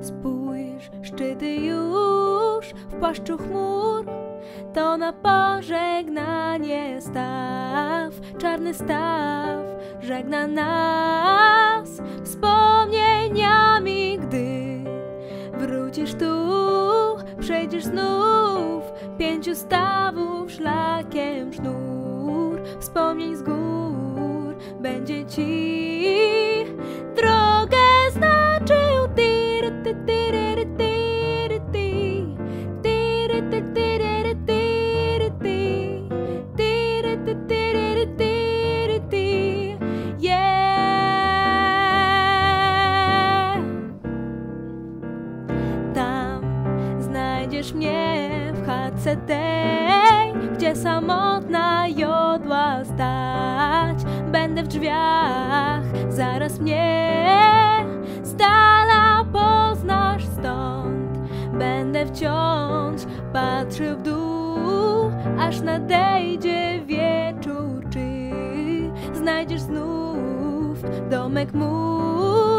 Spójrz, szczyty już w płaszczu chmur, to na pożegnanie staw, czarny staw żegna nas wspomnieniami, gdy wrócisz tu, przejdziesz znów 5 stawów szlakiem sznur wspomnień z gór będzie ci drogę znaczył. Tam znajdziesz mnie w chatce tej, gdzie samotna jodła stać. Będę w drzwiach, zaraz mnie z dala poznasz stąd. Będę wciąż patrzył w dół, aż nadejdzie wieczór. Czy znajdziesz znów domek mój?